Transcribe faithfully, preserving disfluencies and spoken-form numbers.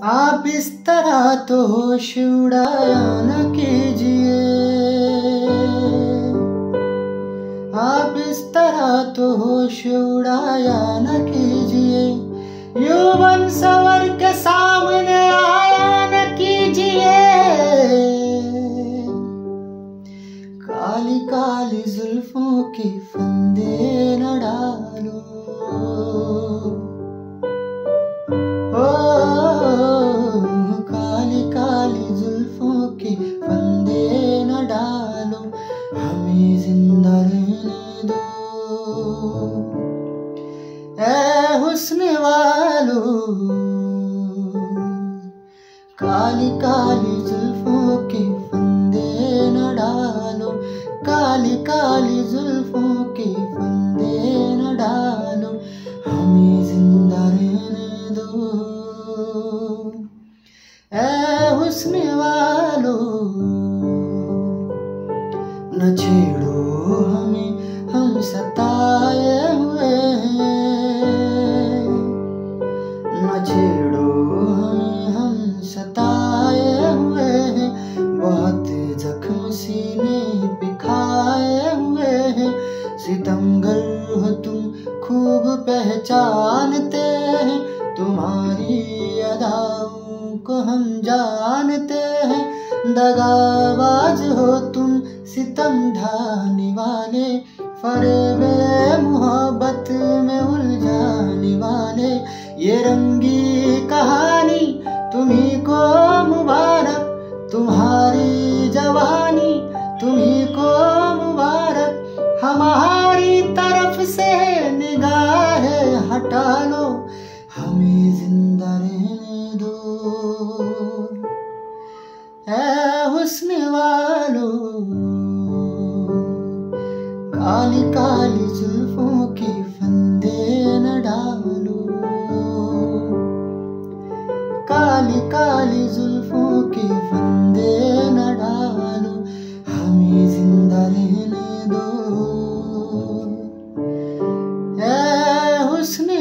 आप इस तरह तो होश उड़ाया न कीजिए, आप इस तरह तो होश उड़ाया न कीजिए, यौवन सवर के सामने आया न कीजिए। काली काली जुल्फों की फंदे न डालो, काली काली जुल्फों की फंदे न डालो, हमें जिंदा रहने दो। ऐ हुस्न वालो, काली काली जुल्फों की फंदे न डालो, काली काली जुल्फों की फंदे न डालो, हमें जिंदा रहने दो। ऐ हुस्न वालो, न छेड़ो हमें, हम सताए हुए हैं, न छेड़ो हमें, हम सताए हुए हैं, बहुत जख्म सीने पे खाए हुए हैं। सितमगर हो तुम खूब पहचानते हैं, तुम्हारी अदाओं को हम जानते हैं। दगाबाज हो तुम, सितम ढाने वाले, फरेबे मोहब्बत में उलझाने वाले। ये रंगी कहानी तुम्ही को मुबारक, तुम्हारी जवानी तुम्ही को मुबारक। हमारी तरफ से निगाहें हटा लो, हमें जिंदा रहने दो। ऐ हुस्न वालो, काली काली जुल्फों की फंदे न डालो, काली काली जुल्फों की फंदे न डालो, हमें जिंदा रहने दो। ऐ हुस्न